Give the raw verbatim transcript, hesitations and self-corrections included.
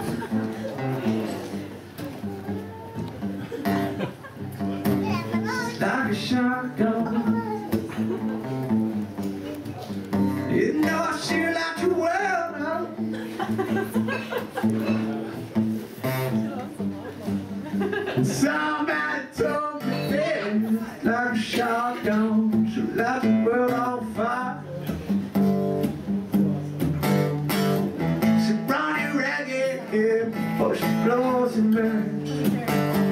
Like a shotgun. You know I sure like you well now. Somebody told me that like a shotgun, she light the world on fire. She brought it ragged here before she blows and burns.